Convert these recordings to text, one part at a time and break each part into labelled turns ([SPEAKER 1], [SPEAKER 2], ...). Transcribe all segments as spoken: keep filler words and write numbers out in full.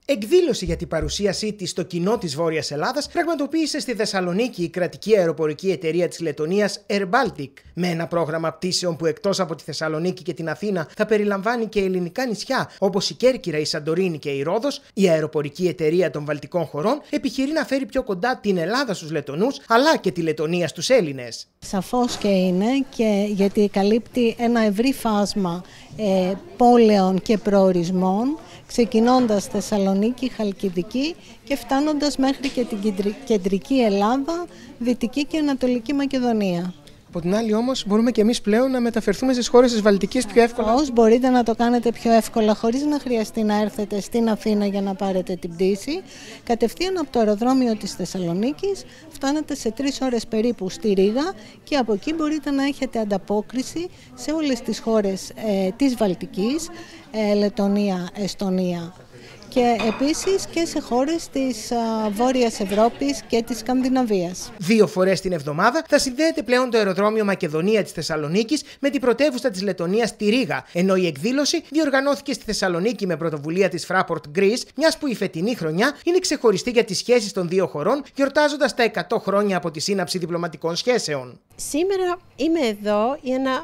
[SPEAKER 1] Εκδήλωση για την παρουσίασή της στο κοινό της Βόρειας Ελλάδας πραγματοποίησε στη Θεσσαλονίκη η κρατική αεροπορική εταιρεία της Λεττονίας Air Baltic. Με ένα πρόγραμμα πτήσεων που εκτός από τη Θεσσαλονίκη και την Αθήνα θα περιλαμβάνει και ελληνικά νησιά όπως η Κέρκυρα, η Σαντορίνη και η Ρόδος, η αεροπορική εταιρεία των Βαλτικών χωρών επιχειρεί να φέρει πιο κοντά την Ελλάδα στους Λεττονούς αλλά και τη Λεττονία στους Έλληνες.
[SPEAKER 2] Σαφώς και είναι, και γιατί καλύπτει ένα ευρύ φάσμα ε, πόλεων και προορισμών, ξεκινώντας Θεσσαλονίκη, Χαλκιδική και φτάνοντας μέχρι και την κεντρική Ελλάδα, Δυτική και Ανατολική Μακεδονία.
[SPEAKER 1] Από την άλλη όμως μπορούμε και εμείς πλέον να μεταφερθούμε στις χώρες της Βαλτικής πιο εύκολα.
[SPEAKER 2] Πώς μπορείτε να το κάνετε πιο εύκολα χωρίς να χρειαστεί να έρθετε στην Αθήνα για να πάρετε την πτήση. Κατευθείαν από το αεροδρόμιο της Θεσσαλονίκης φτάνετε σε τρεις ώρες περίπου στη Ρήγα και από εκεί μπορείτε να έχετε ανταπόκριση σε όλες τις χώρες ε, της Βαλτικής, ε, Λεττονία, Εστονία, και επίσης και σε χώρες της α, Βόρειας Ευρώπης και της Σκανδιναβίας.
[SPEAKER 1] Δύο φορές την εβδομάδα θα συνδέεται πλέον το αεροδρόμιο Μακεδονία της Θεσσαλονίκης με την πρωτεύουστα της Λεττονίας τη Ρήγα, ενώ η εκδήλωση διοργανώθηκε στη Θεσσαλονίκη με πρωτοβουλία της Fraport Greece, μιας που η φετινή χρονιά είναι ξεχωριστή για τις σχέσεις των δύο χωρών, γιορτάζοντας τα εκατό χρόνια από τη σύναψη διπλωματικών σχέσεων.
[SPEAKER 3] Σήμερα είμαι εδώ για να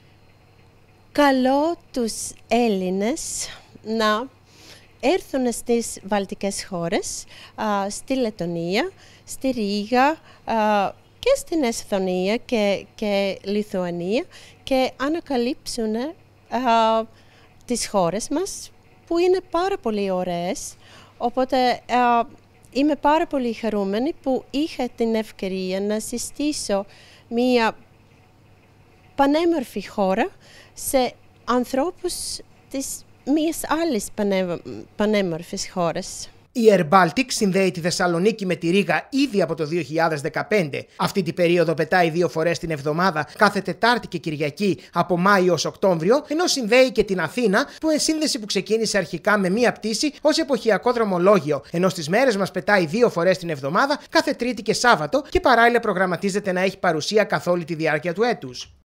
[SPEAKER 3] καλώ τους Έλληνες να έρθουν στις βαλτικές χώρες, α, στη Λεττονία, στη Ρήγα α, και στην Εσθονία και, και Λιθουανία και ανακαλύψουν α, τις χώρες μας που είναι πάρα πολύ ωραίες. Οπότε α, είμαι πάρα πολύ χαρούμενη που είχα την ευκαιρία να συστήσω μια πανέμορφη χώρα σε ανθρώπους της μιας άλλης πανέ, πανέμορφης χώρας.
[SPEAKER 1] Η Air Baltic συνδέει τη Θεσσαλονίκη με τη Ρήγα ήδη από το δύο χιλιάδες δεκαπέντε. Αυτή την περίοδο πετάει δύο φορές την εβδομάδα, κάθε Τετάρτη και Κυριακή από Μάιο ως Οκτώβριο, ενώ συνδέει και την Αθήνα, που είναι σύνδεση που ξεκίνησε αρχικά με μία πτήση ως εποχιακό δρομολόγιο, ενώ στις μέρες μας πετάει δύο φορές την εβδομάδα, κάθε Τρίτη και Σάββατο, και παράλληλα προγραμματίζεται να έχει παρουσία καθ' όλη τη διάρκεια του έτους.